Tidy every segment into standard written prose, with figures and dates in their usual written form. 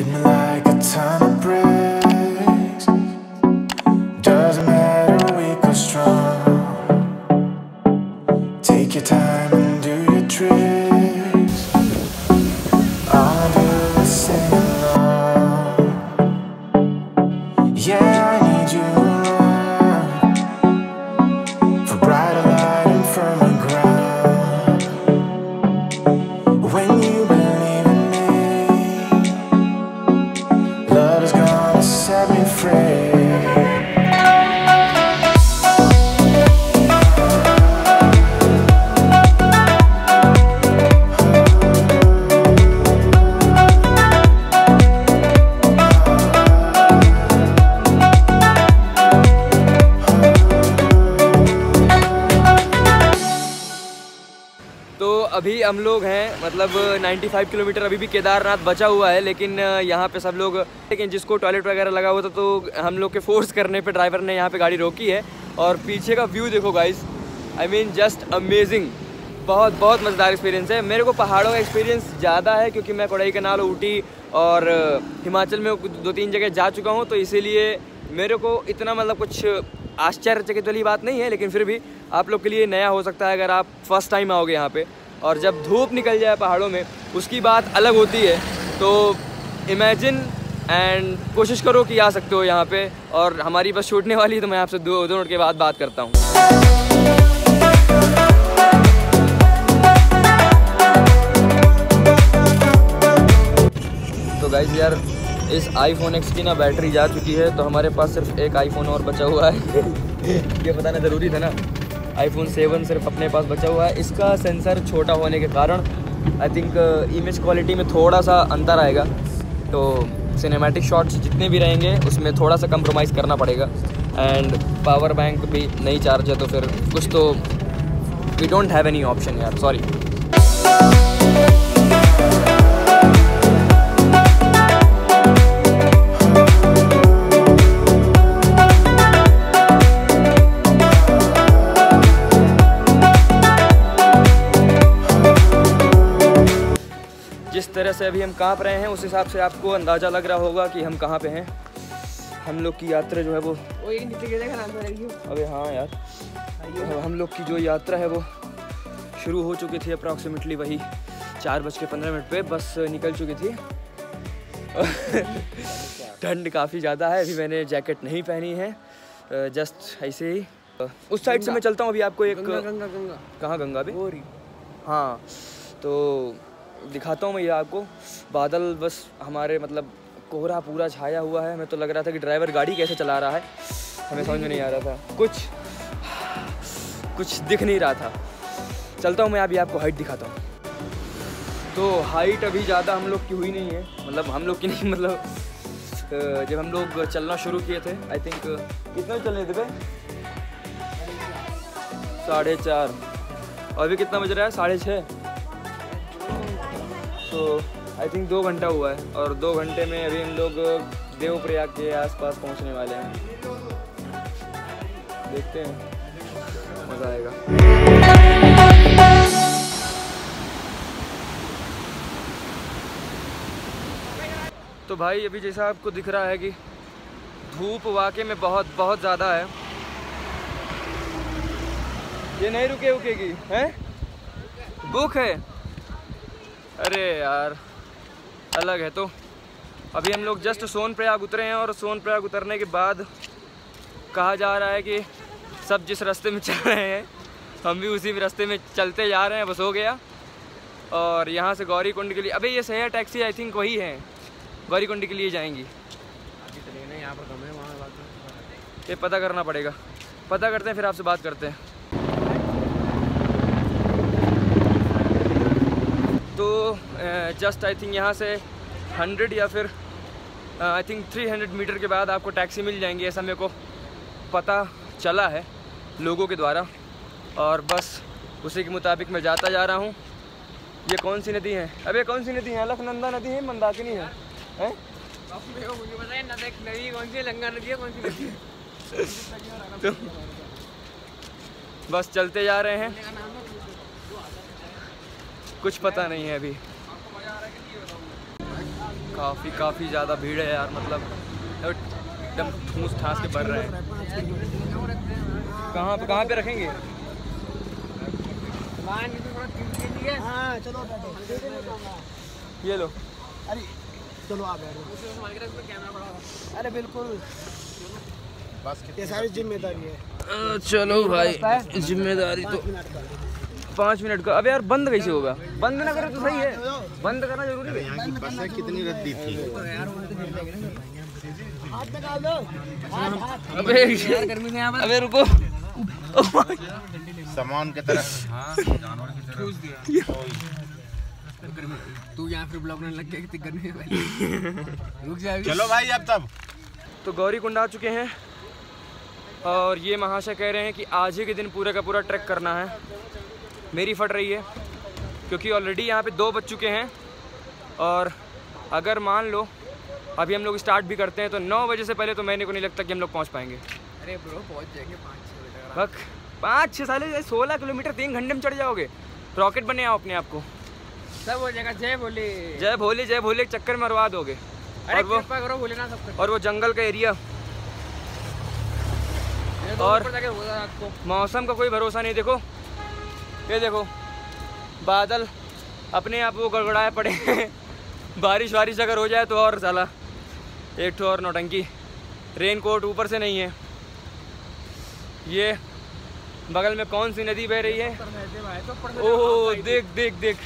hit me like a ton of bricks. Doesn't matter, weak or strong. Take your time and do your tricks. All I do is sing along. Yeah, I need you around for brighter light and firmer ground. When you believe in me, love is gonna set me free. तो अभी हम लोग हैं मतलब 95 kilometre अभी भी केदारनाथ बचा हुआ है, लेकिन यहाँ पे सब लोग, लेकिन जिसको टॉयलेट वगैरह लगा हुआ था तो हम लोग के फोर्स करने पे ड्राइवर ने यहाँ पे गाड़ी रोकी है। और पीछे का व्यू देखो guys, I mean just amazing. बहुत बहुत मज़ेदार एक्सपीरियंस है। मेरे को पहाड़ों का एक्सपीरियंस ज़्यादा है क्योंकि मैं कोडाईकनाल, ऊटी और हिमाचल में 2-3 जगह जा चुका हूँ, तो इसीलिए मेरे को इतना मतलब कुछ आश्चर्यचकित वाली बात नहीं है। लेकिन फिर भी आप लोग के लिए नया हो सकता है अगर आप फर्स्ट टाइम आओगे यहाँ पे। और जब धूप निकल जाए पहाड़ों में उसकी बात अलग होती है। तो इमेजिन एंड कोशिश करो कि आ सकते हो यहाँ पे। और हमारी बस छूटने वाली है तो मैं आपसे 2 मिनट के बाद बात करता हूँ। तो गाइस यार, इस iPhone X की ना बैटरी जा चुकी है, तो हमारे पास सिर्फ एक iPhone और बचा हुआ है। ये बताना ज़रूरी था ना। iPhone 7 सिर्फ अपने पास बचा हुआ है। इसका सेंसर छोटा होने के कारण आई थिंक इमेज क्वालिटी में थोड़ा सा अंतर आएगा, तो सिनेमैटिक शॉट्स जितने भी रहेंगे उसमें थोड़ा सा कंप्रोमाइज़ करना पड़ेगा। एंड पावर बैंक भी नहीं चार्ज है, तो फिर कुछ तो we don't have any option यार, सॉरी। जिस तरह से अभी हम काँप रहे हैं उस हिसाब से आपको अंदाज़ा लग रहा होगा कि हम कहाँ पे हैं। हम लोग की यात्रा जो है वो अबे हाँ यार, हम लोग की जो यात्रा है वो शुरू हो चुकी थी। अप्रॉक्सीमेटली वही 4:15 पे बस निकल चुकी थी। ठंड काफ़ी ज़्यादा है, अभी मैंने जैकेट नहीं पहनी है, जस्ट ऐसे ही। उस साइड से मैं चलता हूँ अभी आपको एक गंगा कहाँ गंगा भी हाँ, तो दिखाता हूँ मैं ये आपको। बादल बस हमारे मतलब कोहरा पूरा छाया हुआ है। मैं तो लग रहा था कि ड्राइवर गाड़ी कैसे चला रहा है, हमें समझ में नहीं आ रहा था, कुछ दिख नहीं रहा था। चलता हूँ मैं अभी आपको हाइट दिखाता हूँ। तो हाइट अभी ज़्यादा हम लोग की हुई नहीं है, मतलब हम लोग की नहीं, मतलब जब हम लोग चलना शुरू किए थे आई थिंक कितना चल रहे थे भाई 4:30, और अभी कितना बज रहा है 6:30। तो आई थिंक 2 घंटा हुआ है, और 2 घंटे में अभी हम लोग देवप्रयाग के आसपास पहुंचने वाले हैं। देखते हैं, मज़ा आएगा। तो भाई अभी जैसा आपको दिख रहा है कि धूप वाकई में बहुत बहुत ज़्यादा है। ये नहीं रुकेगी हैं, बुक है, अरे यार अलग है। तो अभी हम लोग जस्ट सोनप्रयाग उतरे हैं, और सोनप्रयाग उतरने के बाद कहा जा रहा है कि सब जिस रास्ते में चल रहे हैं हम भी उसी रास्ते में चलते जा रहे हैं, बस हो गया। और यहाँ से गौरीकुंड के लिए, अबे ये सही टैक्सी आई थिंक वही है, गौरीकुंड के लिए जाएंगी। यहाँ पर कम है, वहाँ ये पता करना पड़ेगा, पता करते हैं फिर आपसे बात करते हैं। तो जस्ट आई थिंक यहाँ से 100 या फिर आई थिंक 300 मीटर के बाद आपको टैक्सी मिल जाएंगी, ऐसा मेरे को पता चला है लोगों के द्वारा, और बस उसी के मुताबिक मैं जाता जा रहा हूँ। ये कौन सी नदी है, अबे कौन सी नदी है, अलकनंदा नदी है, मंदाकिनी है, हैं? मुझे पता है नदी कौन सी है, गंगा नदी है, कौन सी नदी है। तो बस चलते जा रहे हैं, कुछ पता नहीं है अभी। काफ़ी ज़्यादा भीड़ है यार, मतलब एकदम ठूस ठास के भर रहे हैं। कहाँ पे रखेंगे? हाँ चलो ये लो। अरे चलो आप अरे बिल्कुल ये सारी जिम्मेदारी है। चलो भाई, जिम्मेदारी तो 5 मिनट का। अब यार बंद कैसे होगा? बंद ना करो तो सही है, बंद करना जरूरी है। यहाँ की बसें कितनी रद्दी थी। अबे रुको, सामान की तरह तू यहाँ फिर ब्लॉग लग गया कितनी गर्मी है। रुक जा चलो भाई अब तब। तो गौरी कुंड आ चुके हैं और ये महाशय कह रहे हैं कि आज ही के दिन पूरे का पूरा ट्रैक करना है। मेरी फट रही है क्योंकि ऑलरेडी यहाँ पे 2 बज चुके हैं और अगर मान लो अभी हम लोग स्टार्ट भी करते हैं तो 9 बजे से पहले तो मैंने को नहीं लगता कि हम लोग पहुँच पाएंगे। अरे ब्रो पहुँच जाएंगे 5-6 बक 5-6 साल 16 किलोमीटर 3 घंटे में चढ़ जाओगे। रॉकेट बने आओ अपने आप को। सब हो जाएगा। जय भोले जय भोले के चक्कर में मरवा दोगे। अरे कृपा करो भोले ना सब। और वो जंगल का एरिया और आपको मौसम का कोई भरोसा नहीं। देखो ये देखो बादल अपने आप वो गड़गड़ाए पड़े हैं। बारिश अगर हो जाए तो और साला एक ठो और नौटंकी। रेन कोट ऊपर से नहीं है। ये बगल में कौन सी नदी बह रही है? ओह देख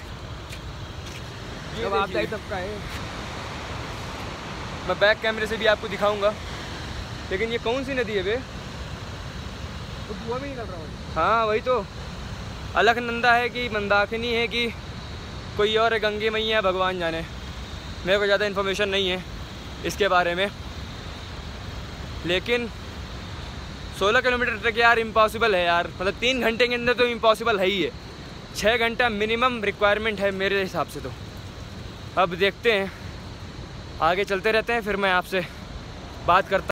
मैं बैक कैमरे से भी आपको दिखाऊंगा। लेकिन ये कौन सी नदी है बे? धुआं भी निकल रहा है। हाँ वही तो। अलकनंदा है कि मंदाकिनी है कि कोई और है, गंगे मैया है, भगवान जाने। मेरे को ज़्यादा इन्फॉर्मेशन नहीं है इसके बारे में। लेकिन 16 किलोमीटर ट्रैक यार इम्पॉसिबल है यार। मतलब 3 घंटे के अंदर तो इम्पॉसिबल है ही है। 6 घंटा मिनिमम रिक्वायरमेंट है मेरे हिसाब से तो। अब देखते हैं, आगे चलते रहते हैं, फिर मैं आपसे बात करता।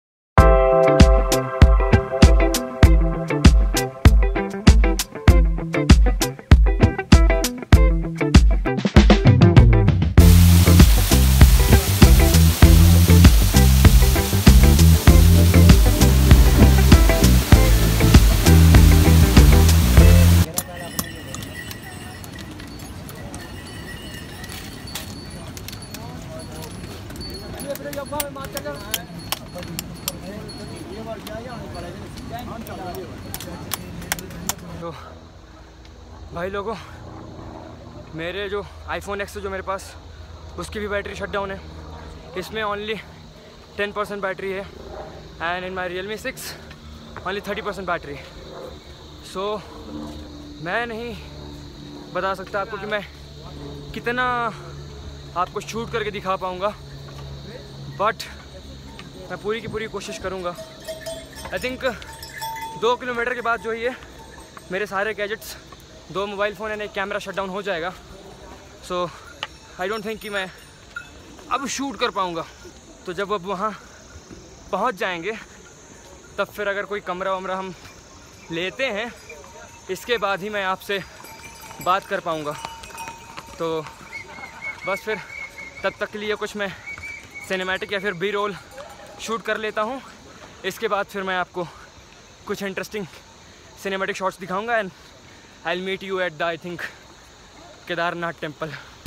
तो भाई लोगों, मेरे जो iPhone X जो मेरे पास, उसकी भी बैटरी शट डाउन है। इसमें ओनली 10% बैटरी है and in my Realme 6 only 30% battery. So मैं नहीं बता सकता आपको कि मैं कितना आपको शूट करके दिखा पाऊँगा, बट मैं पूरी की पूरी कोशिश करूँगा। आई थिंक 2 किलोमीटर के बाद जो ये मेरे सारे गैजेट्स, 2 मोबाइल फ़ोन एंड एक कैमरा शट डाउन हो जाएगा। सो आई डोंट थिंक कि मैं अब शूट कर पाऊँगा। तो जब अब वहाँ पहुँच जाएंगे तब फिर अगर कोई कमरा वमरा हम लेते हैं, इसके बाद ही मैं आपसे बात कर पाऊँगा। तो बस फिर तब तक के लिए कुछ मैं सिनेमैटिक या फिर बी रोल शूट कर लेता हूँ। इसके बाद फिर मैं आपको कुछ इंटरेस्टिंग सिनेमैटिक शॉट्स दिखाऊंगा and I will meet you at the I think Kedarnath temple.